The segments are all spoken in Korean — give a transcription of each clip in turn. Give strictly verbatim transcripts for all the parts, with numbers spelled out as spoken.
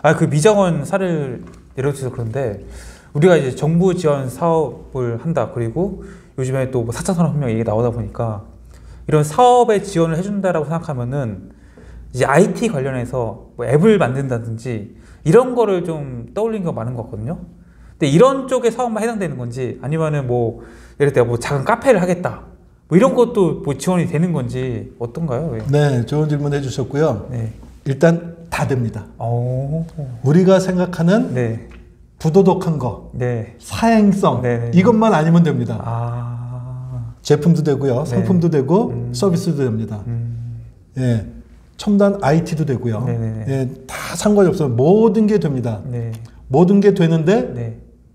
아, 그 미정원 사례를 예로 들어서 그런데 우리가 이제 정부 지원 사업을 한다. 그리고 요즘에 또 뭐 사 차 산업혁명 얘기 나오다 보니까 이런 사업에 지원을 해준다라고 생각하면은 이제 아이티 관련해서 뭐 앱을 만든다든지 이런 거를 좀 떠올리는 경우가 많은 것 같거든요. 근데 이런 쪽에 사업만 해당되는 건지 아니면은 뭐 예를 들어 뭐 작은 카페를 하겠다. 뭐 이런 것도 뭐 지원이 되는 건지 어떤가요? 왜? 네, 좋은 질문 해주셨고요. 네. 일단 다 됩니다. 오. 우리가 생각하는 네. 부도덕한 거, 네. 사행성 네네. 이것만 아니면 됩니다. 아. 제품도 되고요, 네. 상품도 되고 음. 서비스도 됩니다. 음. 예, 첨단 아이티도 되고요. 네네네. 예, 다 상관이 없어요. 모든 게 됩니다. 네. 모든 게 되는데 네.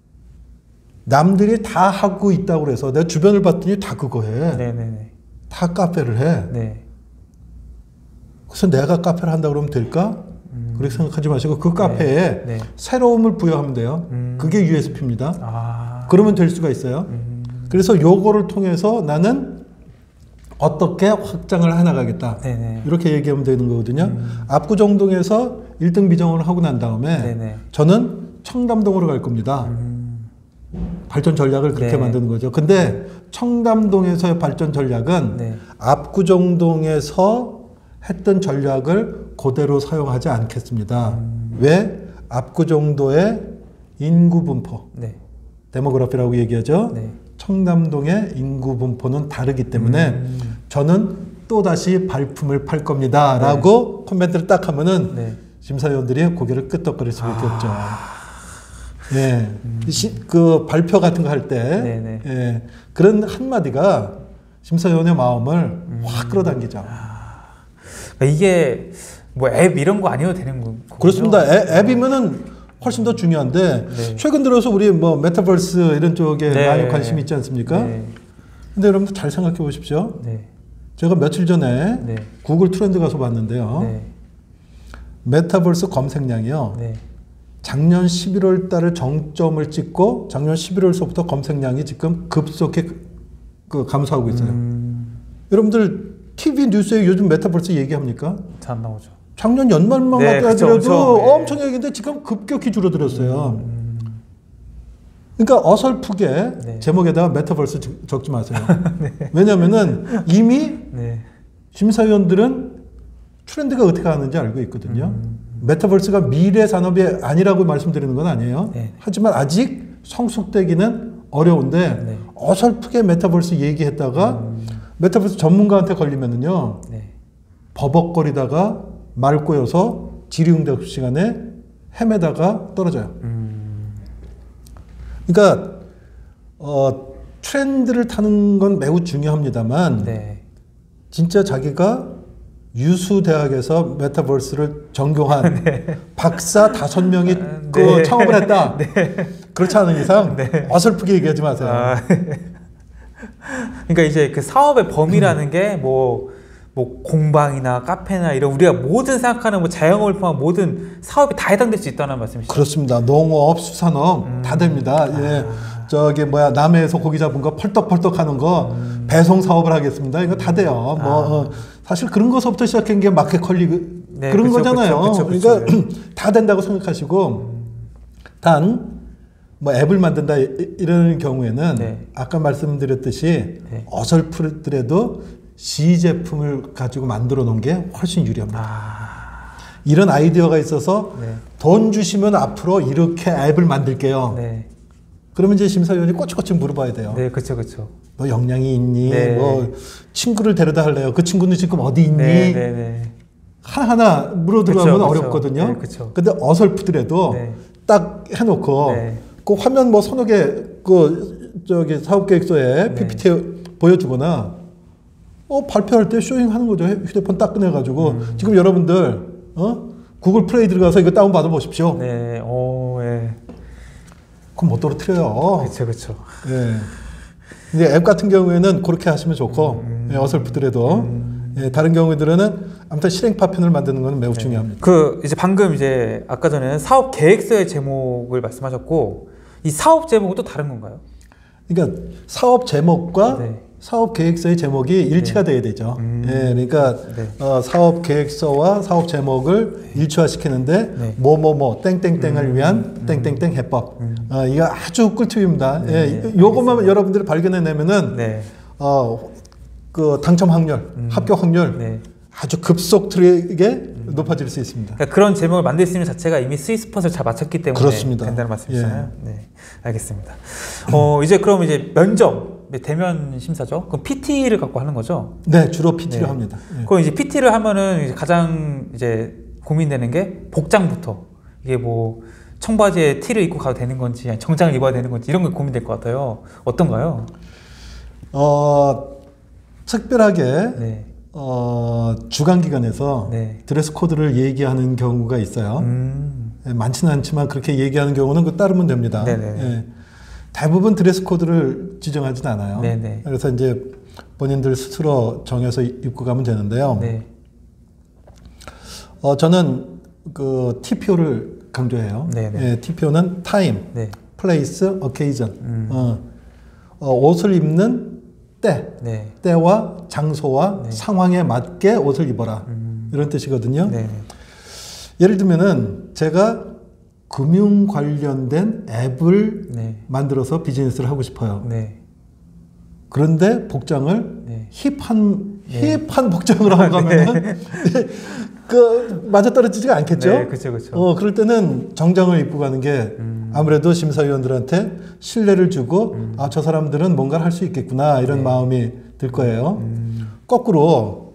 남들이 다 하고 있다고 그래서 내가 주변을 봤더니 다 그거 해. 네네네. 다 카페를 해. 네. 그래서 내가 카페를 한다 그러면 될까? 음. 그렇게 생각하지 마시고 그 카페에 네. 새로움을 부여하면 돼요. 음. 그게 유에스피입니다. 아. 그러면 될 수가 있어요. 음. 그래서 요거를 통해서 나는 어떻게 확장을 해나가겠다. 네네. 이렇게 얘기하면 되는 거거든요. 음. 압구정동에서 일 등 비정을 하고 난 다음에 네네. 저는 청담동으로 갈 겁니다. 음. 발전 전략을 그렇게 네. 만드는 거죠. 근데 청담동에서의 발전 전략은 네. 압구정동에서 했던 전략을 그대로 사용하지 않겠습니다. 음. 왜? 압구정도의 인구 분포, 네. 데모그래피라고 얘기하죠. 네. 청담동의 인구 분포는 다르기 때문에 음. 저는 또다시 발품을 팔 겁니다. 라고 코멘트를 딱 하면은 네. 심사위원들이 고개를 끄덕거릴 수밖에 아. 없죠. 예, 음. 시, 그 발표 같은 거 할 때, 예, 그런 한마디가 심사위원의 마음을 음. 확 끌어당기죠. 아. 그러니까 이게 뭐 앱 이런 거 아니어도 되는 거군요. 그렇습니다. 앱, 앱이면은 훨씬 더 중요한데, 네. 최근 들어서 우리 뭐 메타버스 이런 쪽에 네. 많이 관심이 있지 않습니까? 네. 근데 여러분들 잘 생각해 보십시오. 네. 제가 며칠 전에 네. 구글 트렌드 가서 봤는데요. 네. 메타버스 검색량이요. 네. 작년 십일월 달을 정점을 찍고 작년 십일월서부터 검색량이 지금 급속히 그 감소하고 있어요. 음. 여러분들 티비 뉴스에 요즘 메타버스 얘기합니까? 잘 안 나오죠. 작년 연말만 네, 하더라도 그쵸, 그쵸. 네. 엄청 얘기인데 지금 급격히 줄어들었어요. 음. 그러니까 어설프게 네. 제목에다가 메타버스 적지 마세요. 네. 왜냐하면은 이미 네. 심사위원들은 트렌드가 어떻게 가는지 알고 있거든요. 음. 메타버스가 미래 산업이 아니라고 말씀드리는 건 아니에요. 네. 하지만 아직 성숙되기는 어려운데 네. 어설프게 메타버스 얘기했다가 음. 메타버스 전문가한테 걸리면은요 네. 버벅거리다가 말 꼬여서 질의응답 시간에 헤매다가 떨어져요. 음. 그러니까 어, 트렌드를 타는 건 매우 중요합니다만 네. 진짜 자기가 유수 대학에서 메타버스를 전공한 네. 박사 다섯 명이 네. 그 창업을 했다. 네. 그렇지 않은 이상 네. 어설프게 얘기하지 마세요. 아. 그러니까 이제 그 사업의 범위라는 게 뭐 뭐 공방이나 카페나 이런 우리가 모든 생각하는 뭐 자영업을 포함한 모든 사업이 다 해당될 수 있다는 말씀이시죠? 그렇습니다. 농업, 수산업 음. 다 됩니다. 예. 아. 저기 뭐야 남해에서 고기 잡은 거 펄떡펄떡 하는 거 음. 배송 사업을 하겠습니다. 이거 다 돼요. 뭐 아. 어, 사실 그런 거서부터 시작한 게 마켓컬리 네, 그런 그쵸, 거잖아요. 그쵸, 그쵸, 그쵸. 그러니까 다 된다고 생각하시고 음. 단 뭐 앱을 만든다 이- 이런 경우에는 네. 아까 말씀드렸듯이 네. 어설프더라도 시제품을 가지고 만들어 놓은 게 훨씬 유리합니다. 아. 이런 아이디어가 있어서 네. 돈 주시면 앞으로 이렇게 앱을 만들게요. 네. 그러면 이제 심사위원이 꼬치꼬치 물어봐야 돼요. 네, 그렇죠, 그렇죠. 너 역량이 있니? 네. 뭐 친구를 데려다 할래요. 그 친구는 지금 어디 있니? 네, 네, 네. 하나하나 물어 들어가면 그쵸, 그쵸. 어렵거든요. 네, 그쵸. 근데 어설프더라도 네. 딱 해놓고 네. 그 화면 뭐 서너 개 그 저기 사업계획서에 네. 피피티 보여주거나 어 발표할 때 쇼잉하는 거죠. 휴대폰 딱 꺼내가지고 음. 지금 여러분들 어 구글 플레이 들어가서 이거 다운 받아 보십시오. 네, 오, 예. 그럼 못 떨어뜨려요. 그렇죠, 그렇죠. 예. 근데 앱 같은 경우에는 그렇게 하시면 좋고 음. 예, 어설프더라도 음. 예, 다른 경우들은 아무튼 실행 파편을 만드는 것은 매우 네. 중요합니다. 그 이제 방금 이제 아까 전에는 사업 계획서의 제목을 말씀하셨고 이 사업 제목은 또 다른 건가요? 그러니까 사업 제목과 네. 사업 계획서의 제목이 일치가 네. 돼야 되죠. 음. 예, 그러니까 네. 어, 사업 계획서와 사업 제목을 일치화시키는데 네. 뭐뭐뭐 땡땡땡을 음. 위한 땡땡땡 해법. 음. 어, 이거 아주 꿀팁입니다. 네. 예, 요것만 여러분들이 발견해내면은 네. 어, 그 당첨 확률, 음. 합격 확률 네. 아주 급속도하게 높아질 수 있습니다. 그러니까 그런 제목을 만들 수 있는 자체가 이미 스윗스폿을 잘 맞췄기 때문에 그렇습니다. 된다는 말씀이잖아요. 예. 네, 알겠습니다. 어, 이제 그럼 이제 면접, 대면 심사죠. 그럼 피티를 갖고 하는 거죠? 네, 주로 피티를 네. 합니다. 예. 그럼 이제 피티를 하면은 이제 가장 이제 고민되는 게 복장부터. 이게 뭐 청바지에 티를 입고 가도 되는 건지, 아니 정장을 입어야 되는 건지 이런 게 고민될 것 같아요. 어떤가요? 어, 특별하게 네. 어, 주간기관에서 네. 드레스 코드를 얘기하는 경우가 있어요. 음. 예, 많지는 않지만 그렇게 얘기하는 경우는 그 따르면 됩니다. 네네. 예, 대부분 드레스 코드를 지정하진 않아요. 네네. 그래서 이제 본인들 스스로 정해서 입고 가면 되는데요. 네. 어, 저는 그 티피오를 강조해요. 네네. 예, 티피오는 타임, 네. 플레이스, 어케이전. 음. 어, 어, 옷을 입는 때, 네. 때와 장소와 네. 상황에 맞게 옷을 입어라. 음. 이런 뜻이거든요. 네. 예를 들면은 제가 금융 관련된 앱을 네. 만들어서 비즈니스를 하고 싶어요. 네. 그런데 복장을 네. 힙한 네. 힙한 복장을 하고 가면은 그 맞아 떨어지지가 않겠죠. 네, 그렇죠, 그렇죠. 어 그럴 때는 정장을 입고 가는 게 음. 아무래도 심사위원들한테 신뢰를 주고 음. 아 저 사람들은 뭔가를 할 수 있겠구나 이런 네. 마음이 들 거예요. 음. 거꾸로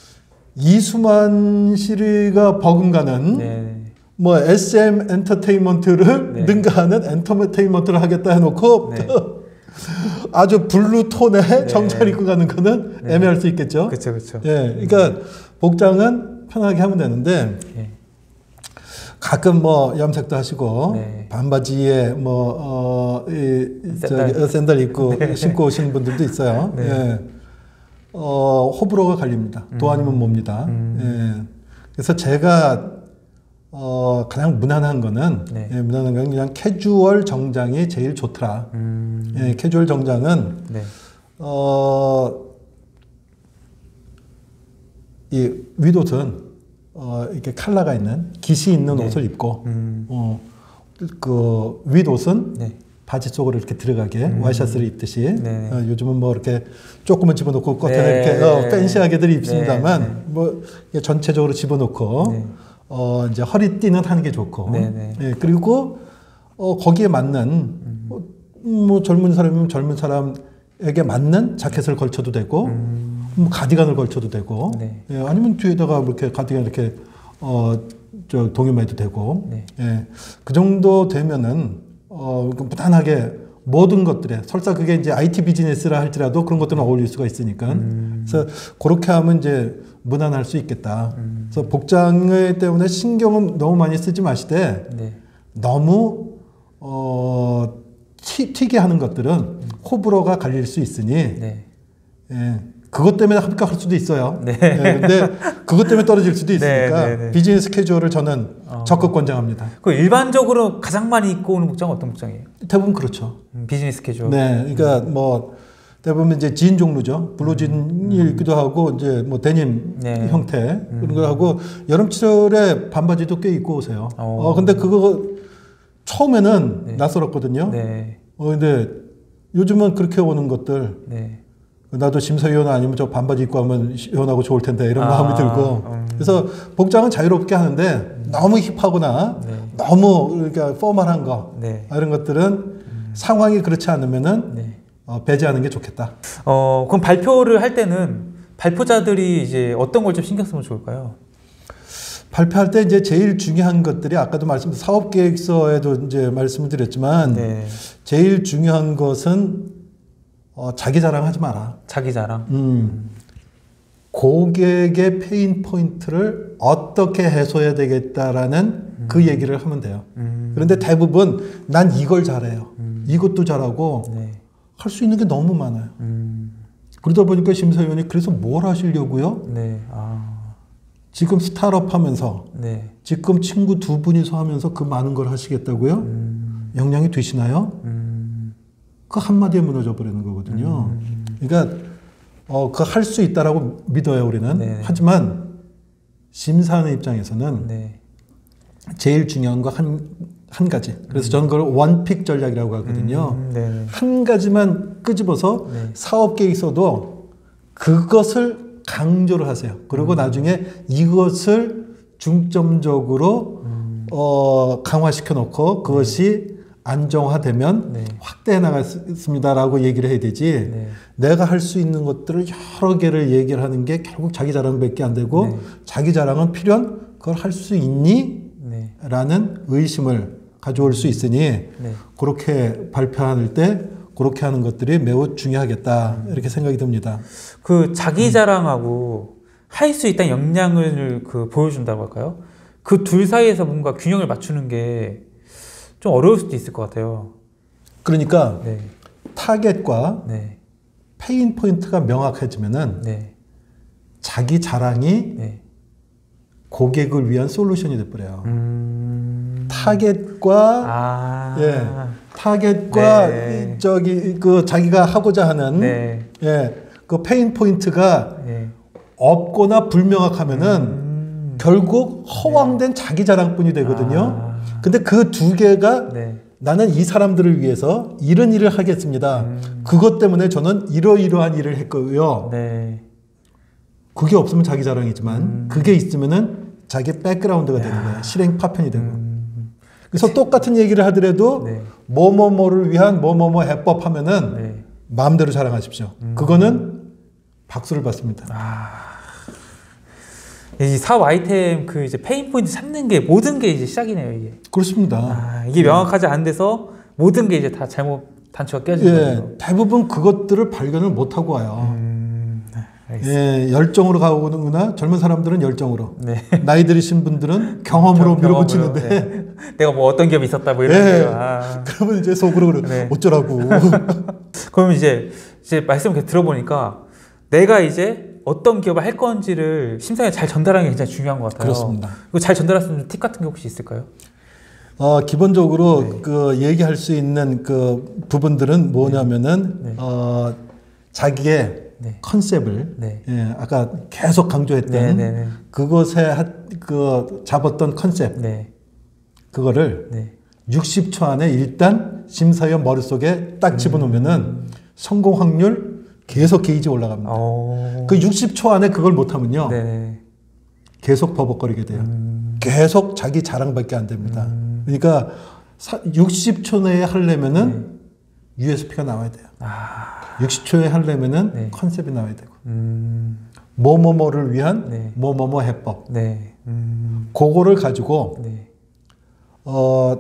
이수만 씨가 버금가는 네. 뭐 에스엠 엔터테인먼트를 네. 능가하는 엔터테인먼트를 하겠다 해놓고 네. 아주 블루 톤의 네. 정장 입고 가는 거는 네. 애매할 수 있겠죠. 그렇죠, 그렇죠. 예, 그러니까 복장은 편하게 하면 되는데 예. 가끔 뭐 염색도 하시고 네. 반바지에 뭐 어, 이, 샌들. 저기 샌들 입고 네. 신고 오시는 분들도 있어요. 네. 예. 어, 호불호가 갈립니다. 도 음. 아니면 뭡니다. 음. 예. 그래서 제가 어, 가장 무난한 거는 네. 예, 무난한 건 그냥 캐주얼 정장이 제일 좋더라. 음. 예, 캐주얼 정장은 네. 어, 이 윗옷은 어, 이렇게 컬러가 있는 깃이 있는 네. 옷을 입고 음. 어, 그 윗옷은 네. 바지 속으로 이렇게 들어가게 음. 와이셔츠를 입듯이 네. 어, 요즘은 뭐 이렇게 조금은 집어넣고 겉에 네. 이렇게 어, 팬시하게들 입습니다만 네. 네. 뭐 이게 전체적으로 집어넣고 네. 어, 이제 허리띠는 하는 게 좋고 네, 네. 예, 그리고 어, 거기에 맞는 음. 어, 뭐 젊은 사람이면 젊은 사람에게 맞는 자켓을 걸쳐도 되고 음. 뭐 가디건을 걸쳐도 되고 네. 예, 아니면 뒤에다가 이렇게 가디건 이렇게 어, 저 동여매도 되고 네. 예, 그 정도 되면은 어, 그 무난하게 모든 것들에 설사 그게 이제 아이티 비즈니스라 할지라도 그런 것들은 어울릴 수가 있으니까 음. 그래서 그렇게 하면 이제 무난할 수 있겠다. 음. 그래서 복장 때문에 신경은 너무 많이 쓰지 마시되 네. 너무 어, 튀, 튀게 하는 것들은 호불호가 갈릴 수 있으니 네. 예, 그것 때문에 합격할 수도 있어요. 네. 예, 근데 그것 때문에 떨어질 수도 있으니까 네, 네, 네. 비즈니스 캐주얼을 저는 어. 적극 권장합니다. 그 일반적으로 가장 많이 입고 오는 복장은 어떤 복장이에요? 대부분 그렇죠. 음, 비즈니스 캐주얼. 네, 그러니까 뭐 대부분 이제 진 종류죠. 블루진이 있기도 하고 이제 뭐 데님 네. 형태 그런 거 하고 여름철에 반바지도 꽤 입고 오세요. 어. 어, 근데 그거 처음에는 네. 낯설었거든요. 네. 어, 근데 요즘은 그렇게 오는 것들 네. 나도 심사위원 아니면 저 반바지 입고 하면 시원하고 좋을 텐데 이런 아, 마음이 들고 음. 그래서 복장은 자유롭게 하는데 너무 힙하거나 네. 너무 그러니까 포멀한 거 네. 이런 것들은 상황이 그렇지 않으면은 네. 어, 배제하는 게 좋겠다. 어, 그럼 발표를 할 때는 발표자들이 이제 어떤 걸 좀 신경 쓰면 좋을까요? 발표할 때 이제 제일 중요한 것들이 아까도 말씀 사업 계획서에도 이제 말씀을 드렸지만 네. 제일 중요한 것은 어, 자기 자랑하지 마라. 자기 자랑. 음. 고객의 페인 포인트를 어떻게 해소해야 되겠다라는 음. 그 얘기를 하면 돼요. 음. 그런데 대부분 난 이걸 잘해요. 음. 이것도 잘하고 네. 할 수 있는 게 너무 많아요. 음. 그러다 보니까 심사위원이 그래서 뭘 하시려고요? 네. 아. 지금 스타트업 하면서 네. 지금 친구 두 분이서 하면서 그 많은 걸 하시겠다고요? 음. 영향이 되시나요? 음. 그 한마디에 무너져 버리는 거거든요. 음. 그러니까 어, 그 할 수 있다라고 믿어요, 우리는. 네. 하지만 심사하는 입장에서는 네. 제일 중요한 거 한, 한 가지. 그래서 저는 그걸 원픽 전략이라고 하거든요. 음, 네. 한 가지만 끄집어서 네. 사업계에 있어도 그것을 강조를 하세요. 그리고 음. 나중에 이것을 중점적으로 음. 어, 강화시켜 놓고 그것이 안정화되면 네. 확대해 나갔습니다라고 얘기를 해야 되지. 네. 내가 할 수 있는 것들을 여러 개를 얘기를 하는 게 결국 자기 자랑밖에 안 되고 네. 자기 자랑은 필연 그걸 할 수 있니? 네. 라는 의심을 가져올 수 있으니 네. 그렇게 발표할 때 그렇게 하는 것들이 매우 중요하겠다 이렇게 생각이 듭니다. 그 자기 자랑하고 할 수 있다는 역량을 그 보여준다고 할까요? 그 둘 사이에서 뭔가 균형을 맞추는 게 좀 어려울 수도 있을 것 같아요. 그러니까 네. 타겟과 네. 페인 포인트가 명확해지면은 네. 자기 자랑이 네. 고객을 위한 솔루션이 돼버려요. 음... 타겟과 아... 예, 타겟과 네. 이 저기 그 자기가 하고자 하는 네. 예, 그 페인 포인트가 네. 없거나 불명확하면은 음... 결국 허황된 자기 자랑뿐이 되거든요. 아... 근데 그 두 개가 네. 나는 이 사람들을 위해서 이런 일을 하겠습니다. 음... 그것 때문에 저는 이러이러한 일을 했고요. 네. 그게 없으면 자기 자랑이지만 음... 그게 있으면은 자기 백그라운드가 되는 거예요. 실행 파편이 되고. 음... 그래서 똑같은 얘기를 하더라도 네. 뭐뭐뭐를 위한 뭐뭐뭐 해법 하면은 네. 마음대로 자랑하십시오. 음... 그거는 박수를 받습니다. 아... 이 사업 아이템 그 이제 페인 포인트 찾는 게 모든 게 이제 시작이네요, 이게. 그렇습니다. 아, 이게 명확하지 않은 데서 모든 게 이제 다 잘못 단추가 깨지는 예, 거예요. 대부분 그것들을 발견을 못하고 와요. 음, 알겠습니다. 예, 열정으로 가오는구나. 젊은 사람들은 열정으로. 네. 나이 들으신 분들은 경험으로 경- 밀어붙이는데. 네. 내가 뭐 어떤 기업이 있었다 뭐 이런 예. 거. 아. 그러면 이제 속으로 그래. 네. 어쩌라고. 그러면 이제 이제 말씀 이렇게 들어보니까 내가 이제 어떤 기업을 할 건지를 심사에 잘 전달하는 게 굉장히 중요한 것 같아요. 그렇습니다. 그리고 잘 전달할 수 있는 팁 같은 게 혹시 있을까요? 어, 기본적으로 네. 그 얘기할 수 있는 그 부분들은 뭐냐면은 네. 어, 자기의 네. 컨셉을 네. 예, 아까 계속 강조했던 네, 네, 네. 그것에 하, 그 잡았던 컨셉 네. 그거를 네. 육십 초 안에 일단 심사위원 머릿속에 딱 집어넣으면은 음. 성공 확률 계속 게이지 올라갑니다. 오. 그 육십 초 안에 그걸 못하면요. 네. 계속 버벅거리게 돼요. 음. 계속 자기 자랑밖에 안 됩니다. 음. 그러니까 사, 육십 초 내에 하려면은 네. 유에스피가 나와야 돼요. 아. 육십 초에 하려면은 네. 컨셉이 나와야 되고. 음. 뭐뭐뭐를 위한 네. 뭐뭐뭐 해법. 네. 음. 그거를 가지고 네. 어,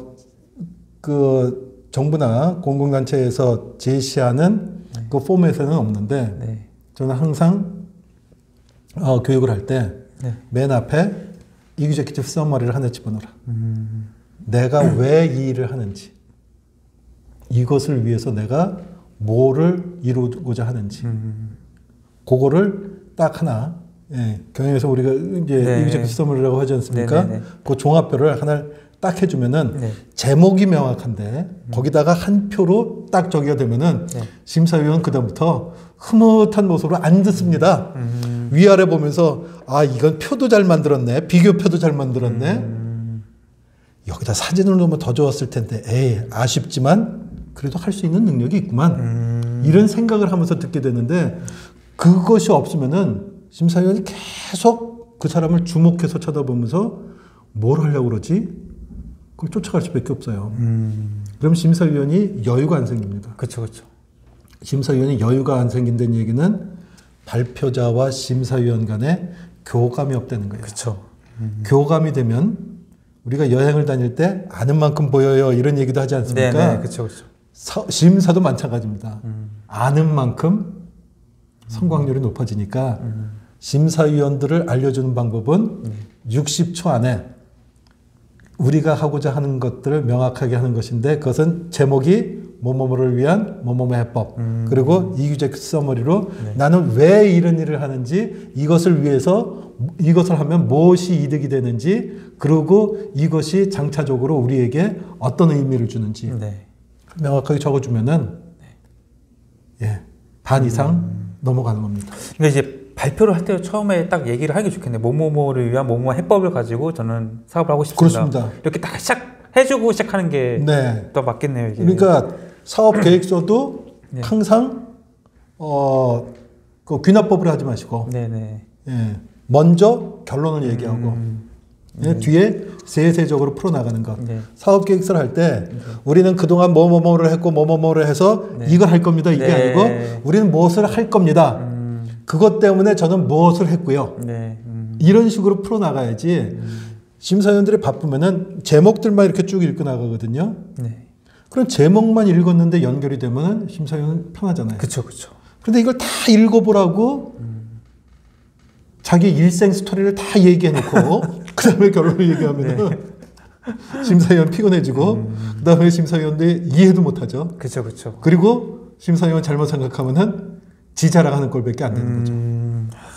그 정부나 공공단체에서 제시하는 네. 그 포맷에는 없는데 네. 저는 항상 어, 교육을 할 때 맨 네. 앞에 이그제큐티브 서머리를 하나 집어넣어라. 음. 내가 왜 이 일을 하는지, 이것을 위해서 내가 뭐를 이루고자 하는지, 음. 그거를 딱 하나, 예, 경영에서 우리가 이제 네. 이그제큐티브 서머리라고 하지 않습니까? 네, 네, 네. 그 종합표를 하나를 딱 해주면은 네. 제목이 명확한데 거기다가 한 표로 딱 저기가 되면은 네. 심사위원 그다음부터 흐뭇한 모습으로 안 듣습니다. 음. 위아래 보면서 아 이건 표도 잘 만들었네, 비교표도 잘 만들었네. 음. 여기다 사진을 넣으면 더 좋았을 텐데 에이 아쉽지만 그래도 할 수 있는 능력이 있구만. 음. 이런 생각을 하면서 듣게 되는데 그것이 없으면은 심사위원이 계속 그 사람을 주목해서 쳐다보면서 뭘 하려고 그러지? 그걸 쫓아갈 수밖에 없어요. 음. 그럼 심사위원이 여유가 안 생깁니다. 그렇죠, 그렇죠. 심사위원이 여유가 안 생긴다는 얘기는 발표자와 심사위원 간에 교감이 없다는 거예요. 그렇죠. 음. 교감이 되면 우리가 여행을 다닐 때 아는 만큼 보여요 이런 얘기도 하지 않습니까? 네, 네, 그렇죠, 그렇죠. 사, 심사도 마찬가지입니다. 음. 아는 만큼 성공률이 높아지니까 음. 심사위원들을 알려주는 방법은 음. 육십 초 안에 우리가 하고자 하는 것들을 명확하게 하는 것인데 그것은 제목이 뭐뭐뭐를 위한 뭐뭐뭐 해법 음. 그리고 이규제 서머리로 네. 나는 왜 이런 일을 하는지 이것을 위해서 이것을 하면 무엇이 이득이 되는지 그리고 이것이 장차적으로 우리에게 어떤 의미를 주는지 네. 명확하게 적어주면은 예, 반 이상 넘어가는 겁니다. 그러니까 이제 발표를 할 때 처음에 딱 얘기를 하는 게 좋겠네요. 뭐뭐뭐를 위한 뭐뭐 해법을 가지고 저는 사업을 하고 싶습니다. 그렇습니다. 이렇게 딱 시작해주고 시작하는 게 더 네. 맞겠네요. 이게. 그러니까 사업 계획서도 네. 항상 어, 그 귀납법을 하지 마시고 네네. 예, 먼저 결론을 얘기하고 음, 예, 뒤에 세세적으로 풀어나가는 것. 네. 사업 계획서를 할 때 우리는 그동안 뭐뭐뭐를 했고 뭐뭐뭐를 해서 네. 이걸 할 겁니다. 이게 네. 아니고 우리는 무엇을 할 겁니다. 음, 그것 때문에 저는 무엇을 했고요. 네. 음, 이런 식으로 풀어나가야지 심사위원들이 바쁘면은 제목들만 이렇게 쭉 읽고 나가거든요. 네. 그럼 제목만 읽었는데 연결이 되면은 심사위원은 편하잖아요. 그쵸, 그쵸. 그런데 이걸 다 읽어보라고 자기 일생 스토리를 다 얘기해놓고 그 다음에 결론을 얘기하면 은 심사위원 피곤해지고 그 다음에 심사위원들이 이해도 못하죠. 그쵸, 그쵸. 그리고 심사위원 잘못 생각하면은 지 자랑하는 꼴밖에 안 되는 거죠. 음,